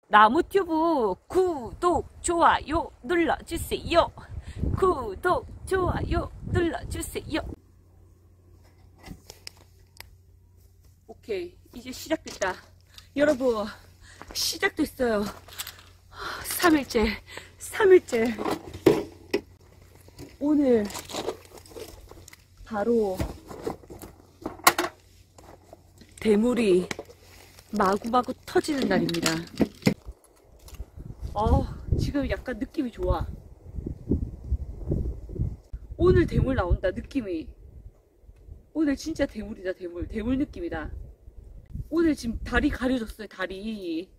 나무튜브 구독, 좋아요 눌러주세요. 구독, 좋아요 눌러주세요. 오케이, 이제 시작됐다. 여러분, 시작됐어요. 3일째. 오늘 바로 대물이 마구마구 터지는 날입니다. 지금 약간 느낌이 좋아. 오늘 대물 나온다, 느낌이. 오늘 진짜 대물이다, 대물 느낌이다. 오늘 지금 다리 가려졌어요, 다리.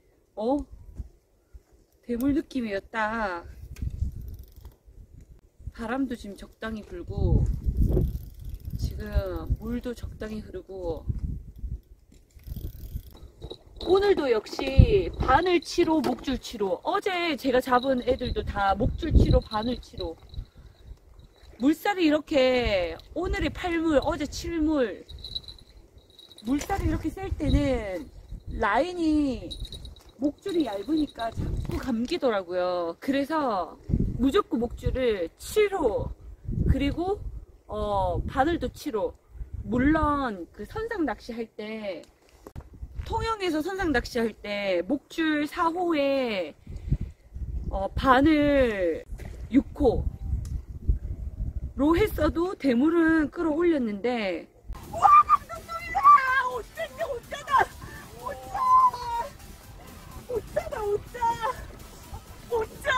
대물 느낌이었다. 바람도 지금 적당히 불고, 지금 물도 적당히 흐르고, 오늘도 역시 바늘치로, 목줄치로. 어제 제가 잡은 애들도 다 목줄치로, 바늘치로. 물살이 이렇게, 오늘의 8물, 어제 7물. 물살이 이렇게 셀 때는 라인이, 목줄이 얇으니까 자꾸 감기더라고요. 그래서 무조건 목줄을 7호, 그리고 바늘도 7호. 물론 그 선상 낚시 할 때, 통영에서 선상 낚시 할 때 목줄 4호에 바늘 6호로 했어도 대물은 끌어올렸는데, 우와, 방금 소리다! 오짜!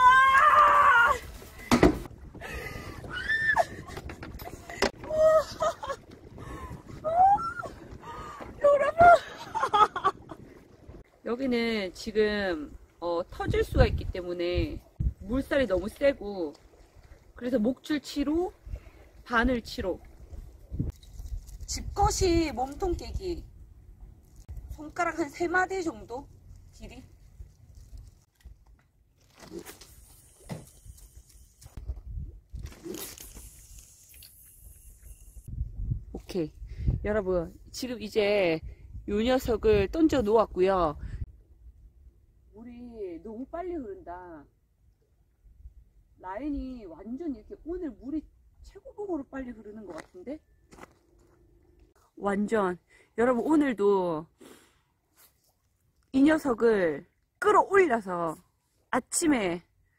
여기는 지금 터질 수가 있기 때문에 물살이 너무 세고, 그래서 목줄 7호, 바늘 7호. 집것이 몸통 깨기. 손가락 한 3마디 정도 길이. 오케이, 여러분, 지금 이제 요 녀석을 던져 놓았고요. 물이 너무 빨리 흐른다. 라인이 완전 이렇게, 오늘 물이 최고봉으로 빨리 흐르는 것 같은데? 완전. 여러분, 오늘도 이 녀석을 끌어올려서 아침에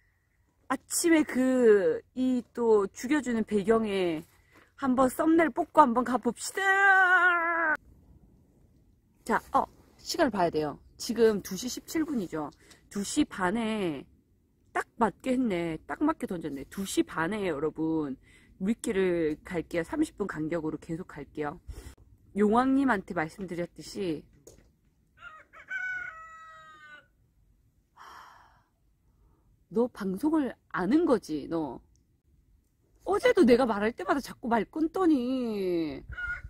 이 또 죽여주는 배경에 한번 썸네일 뽑고 한번 가봅시다. 자, 시간을 봐야 돼요. 지금 2시 17분이죠. 2시 반에 딱 맞게 했네. 딱 맞게 던졌네. 2시 반에 여러분 물길을 갈게요. 30분 간격으로 계속 갈게요. 용왕님한테 말씀드렸듯이 너 방송을 아는 거지, 너. 어제도 내가 말할 때마다 자꾸 말 끊더니.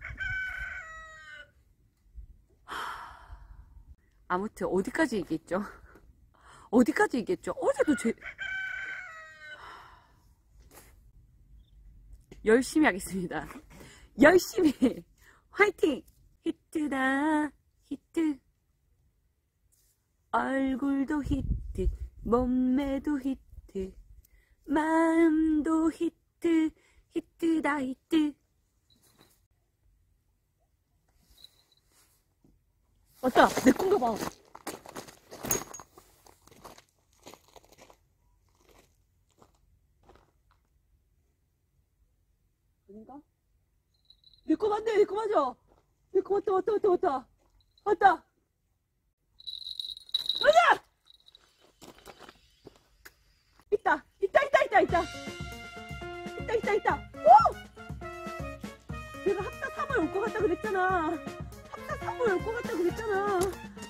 아무튼 어디까지 얘기했죠? 어제도 열심히 하겠습니다. 열심히 화이팅! 히트다 히트. 얼굴도 히트, 몸매도 히트, 마음도 히트. 히트다 히트. 왔다! 내 건가 봐. 아닌가? 내 거 맞네! 내 거 맞아! 내 거 왔다! 맞아! 있다! 오! 내가 합사 3월 올 것 같다 그랬잖아. 합사 3월 올 것 같다 그랬잖아.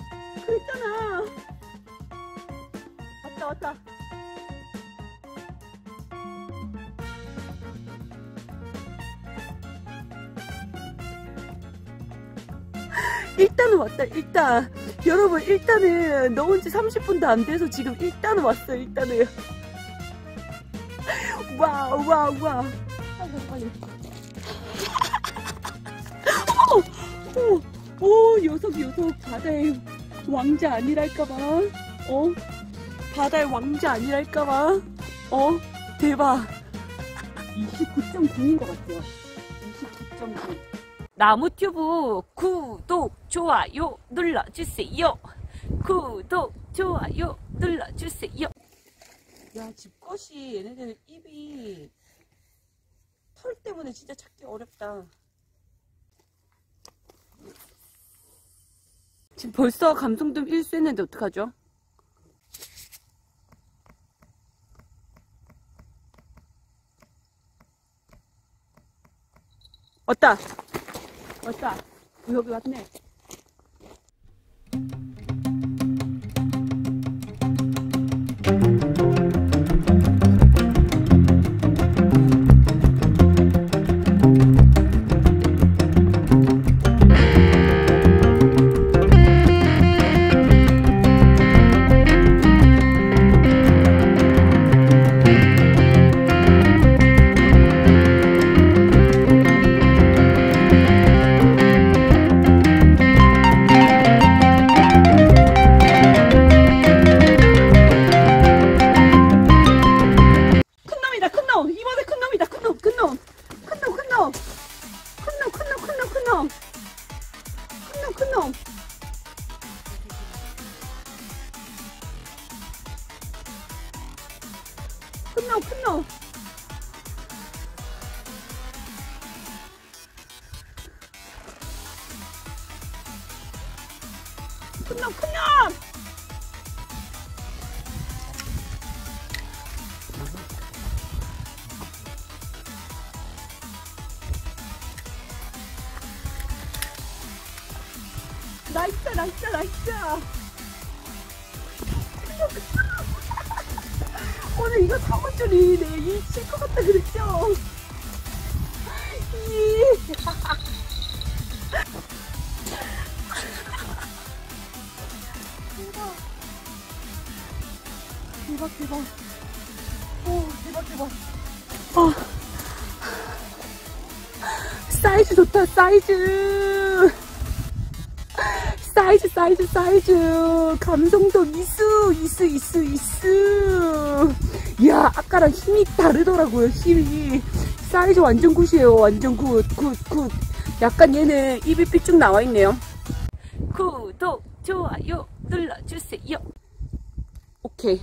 왔다. 일단은 왔다. 여러분, 일단은 넣은 지 30분도 안 돼서 지금 일단은 왔어요. 와우. 빨리. 오, 녀석 바다의 왕자 아니랄까봐. 바다의 왕자 아니랄까봐. 대박. 29.9인 것 같아요. 29.9. 나무튜브 구독, 좋아요 눌러주세요. 구독, 좋아요 눌러주세요. 야, 집것이 얘네들 입이 털 때문에 진짜 찾기 어렵다. 지금 벌써 감성돔 1수 했는데 어떡하죠? 왔다. 여기 왔네. 큰 놈. 큰 놈. 나이스. 오늘 이거 잡을 줄이 내일 칠 것 같다 그랬죠? 대박. 대박. 사이즈 좋다, 사이즈. 감성돔 이수. 이야, 아까랑 힘이 다르더라고요, 힘이. 사이즈 완전 굿이에요, 완전 굿. 약간 얘는 입이 삐쭉 나와있네요. 구독, 좋아요 눌러주세요. 오케이.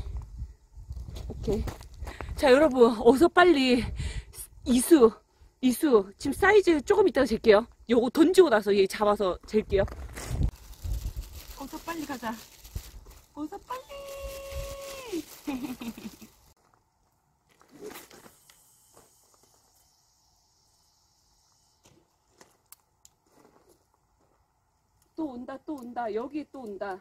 자, 여러분, 어서 빨리 이수. 지금 사이즈 조금 이따가 잴게요. 요거 던지고 나서 얘 잡아서 잴게요. 어서 빨리 가자. 어서 빨리. 또 온다. 여기 또 온다.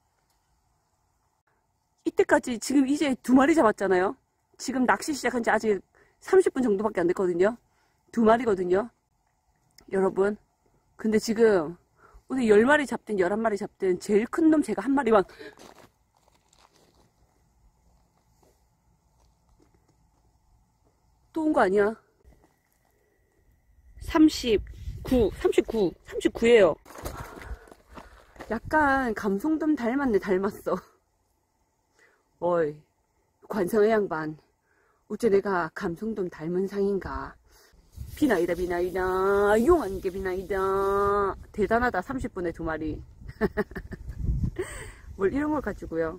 이때까지 지금 이제 2마리 잡았잖아요. 지금 낚시 시작한 지 아직 30분 정도밖에 안 됐거든요. 2마리거든요. 여러분. 근데 지금 오늘 10마리 잡든 11마리 잡든 제일 큰 놈 제가 한 마리만 또 온 거 아니야? 39예요. 약간 감성돔 닮았어. 어이, 관성의 양반. 어째 내가 감성돔 닮은 상인가? 비나이다. 용한 게 비나이다. 대단하다. 30분에 2마리. 뭘 이런 걸 가지고요.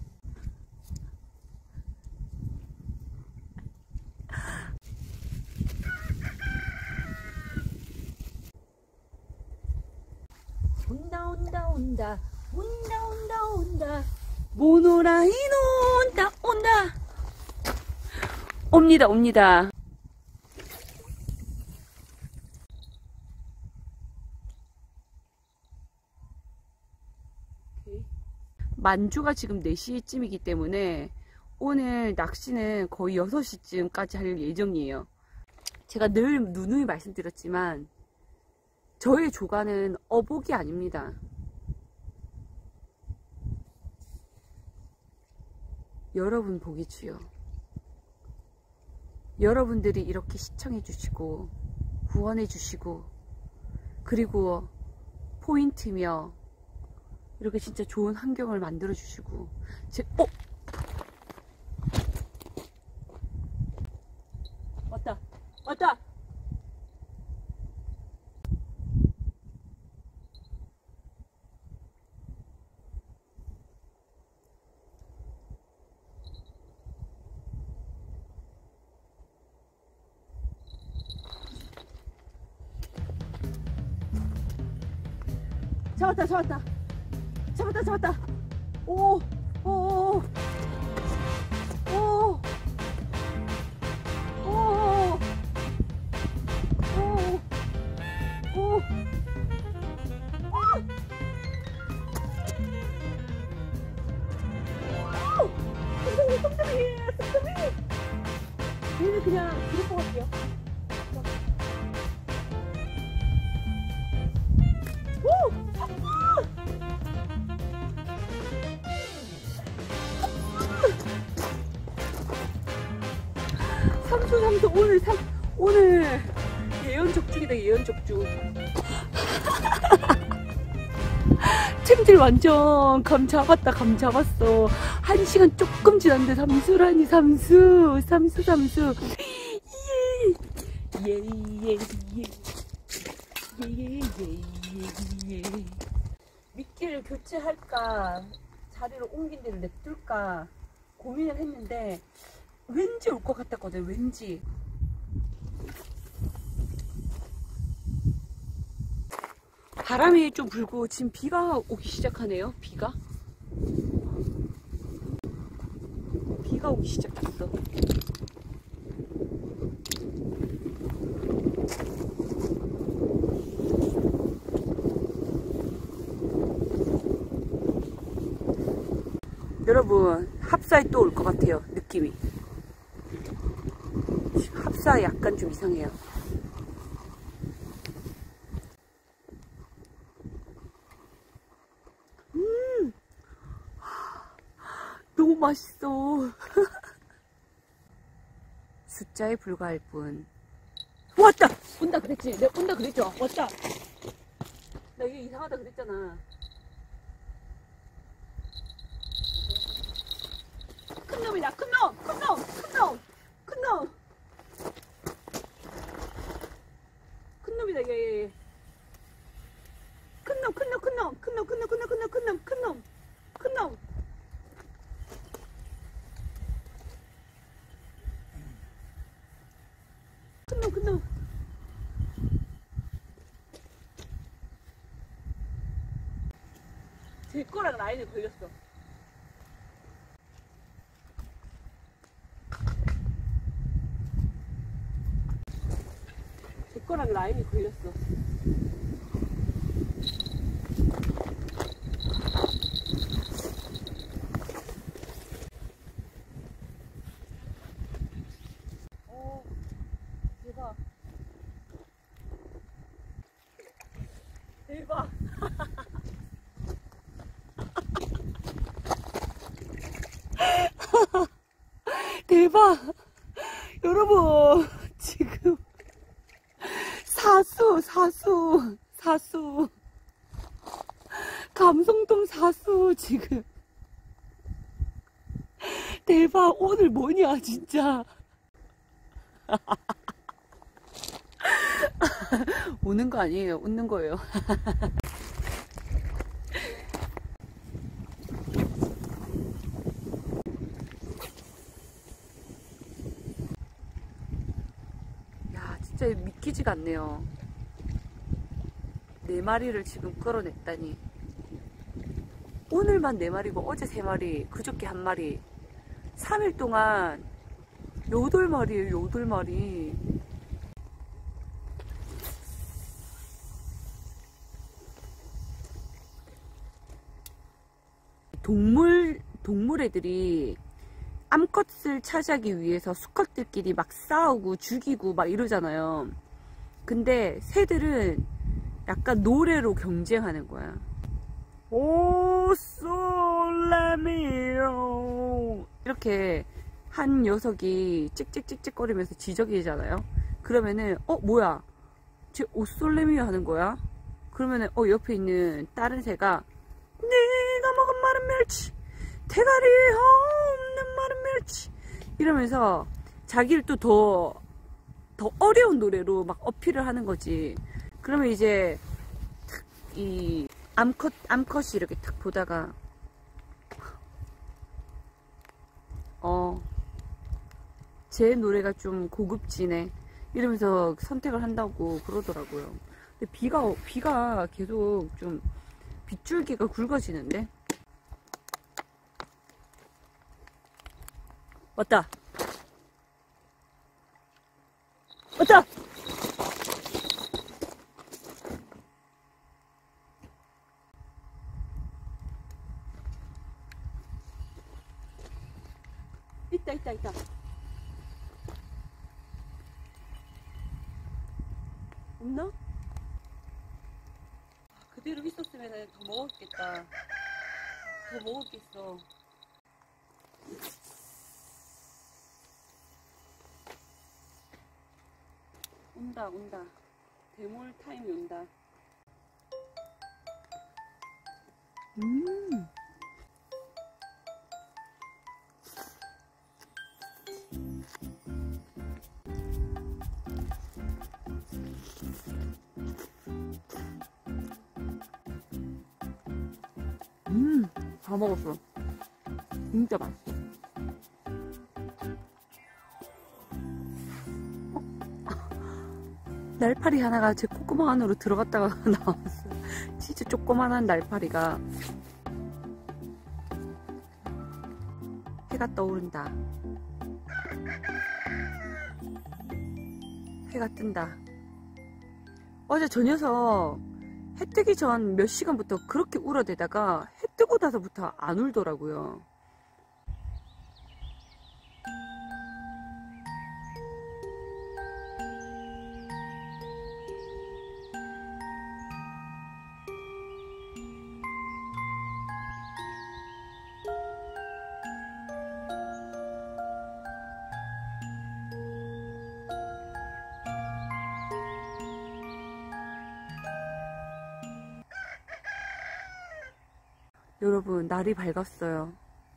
온다. 모노라이노 온다. 옵니다. 만주가 지금 4시쯤이기 때문에 오늘 낚시는 거의 6시쯤까지 할 예정이에요. 제가 늘 누누이 말씀드렸지만 저의 조과는 어복이 아닙니다. 여러분 보기 주요. 여러분들이 이렇게 시청해 주시고 후원해 주시고 그리고 포인트며 이렇게 진짜 좋은 환경을 만들어 주시고 왔다 왔다. 잡았다 잡았다 잡았다 잡았다. 오 오 오 오 오 오 쏨땀이 얘는 그냥 그럴 것 같아요. 삼수 오늘 예언적중이다. 예언적중. 챔질 완전 감 잡았다. 감 잡았어. 1시간 조금 지났는데 삼수라니. 삼수 예예예예예예예. 미끼를 교체할까 자리를 옮긴 데를 냅둘까 고민을 했는데 왠지 올 것 같았거든. 왠지. 바람이 좀 불고 지금 비가 오기 시작하네요. 비가 오기 시작했어. 여러분 합사에 또 올 것 같아요. 느낌이. 합사 약간 좀 이상해요. 너무 맛있어. 숫자에 불과할 뿐. 왔다! 온다 그랬지? 내가 온다 그랬죠? 왔다! 나 이게 이상하다 그랬잖아. 큰 놈이다. 큰 놈! 큰 놈! 큰 놈! 큰 놈! 큰 놈이다. 얘. 큰 놈! 큰 놈! 큰 놈! 큰 놈! 큰 놈! 큰 놈! 큰 놈! 큰 놈! 큰 놈! 큰 놈! 큰 놈! 제 거랑 라인에 걸렸어. 제 거랑 라인에 걸렸어. 대박. 대박. 대박. 여러분 지금 사수 감성동 사수 지금 대박. 오늘 뭐냐 진짜. 우는 거 아니에요. 웃는 거예요. 야 진짜 믿기지가 않네요. 4마리를 지금 끌어냈다니. 오늘만 4마리고 어제 3마리, 그저께 1마리. 3일 동안 8마리예요. 8마리. 동물 애들이 암컷을 차지하기 위해서 수컷들끼리 막 싸우고 죽이고 막 이러잖아요. 근데 새들은 약간 노래로 경쟁하는 거야. 오 솔레미오 이렇게 한 녀석이 찍찍찍찍 거리면서 지저귀잖아요. 그러면은 뭐야 쟤 오솔레미오 하는 거야. 그러면은 옆에 있는 다른 새가 네가 먹은 마른 멸치, 대가리 없는 마른 멸치, 이러면서 자기를 또 더 어려운 노래로 막 어필을 하는 거지. 그러면 이제 이 암컷이 이렇게 탁 보다가 제 노래가 좀 고급지네 이러면서 선택을 한다고 그러더라고요. 근데 비가 계속 좀 빗줄기가 굵어지는데. 왔다. 왔다. 있다. 없나? 그대로 있었으면 더 먹었겠다. 더 먹었겠어. 온다. 대몰 타임이 온다. 다 먹었어. 진짜 맛있어. 날파리 하나가 제 콧구멍 안으로 들어갔다가 나왔어요. 진짜 조그만한 날파리가. 해가 떠오른다. 해가 뜬다. 어제 저 녀석 해 뜨기 전 몇 시간부터 그렇게 울어대다가 해 뜨고 나서부터 안 울더라고요. 여러분, 날이 밝았어요.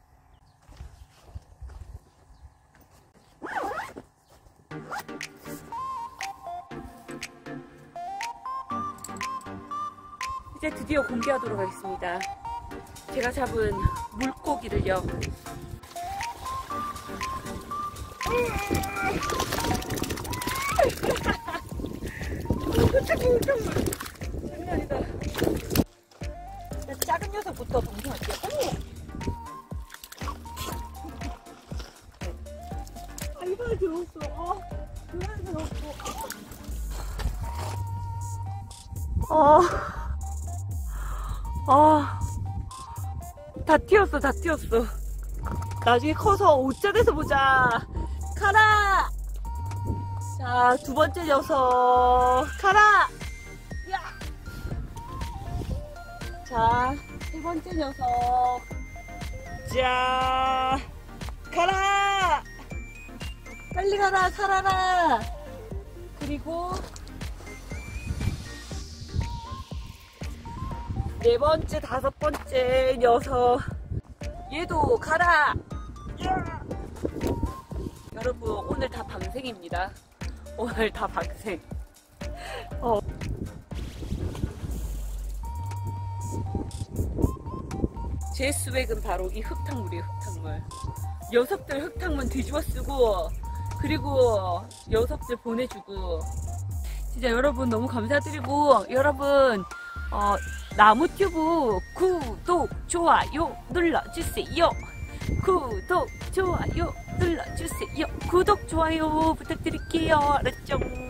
이제 드디어 공개하도록 하겠습니다. 제가 잡은 물고기를요. 장난 아니다. 작은 녀석부터 방송할게요. 이번에 들어왔어. 이번에 들어왔어. 다 튀었어. 나중에 커서 옷자 돼서 보자. 가라! 자, 두 번째 녀석. 가라! 야! 자, 세 번째 녀석. 자, 가라! 빨리 가라, 살아라! 그리고 네 번째, 다섯 번째 녀석. 얘도 가라! 야! 여러분, 오늘 다 방생입니다. 오늘 다 방생. 제 스웩은 바로 이 흙탕물이에요. 흙탕물. 녀석들 흙탕물 뒤집어 쓰고, 그리고 녀석들 보내주고. 진짜 여러분 너무 감사드리고, 여러분 나무튜브 구독 좋아요 눌러주세요. 구독 좋아요 눌러주세요. 구독 좋아요 부탁드릴게요. 알았죠?